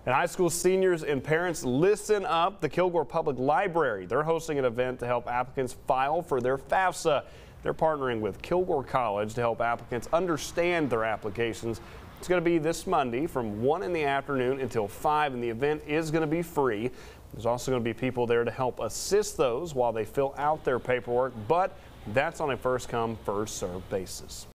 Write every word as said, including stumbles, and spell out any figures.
And high school seniors and parents, listen up. The Kilgore Public Library, they're hosting an event to help applicants file for their FAFSA. They're partnering with Kilgore College to help applicants understand their applications. It's going to be this Monday from one in the afternoon until five, and the event is going to be free. There's also going to be people there to help assist those while they fill out their paperwork, but that's on a first come, first served basis.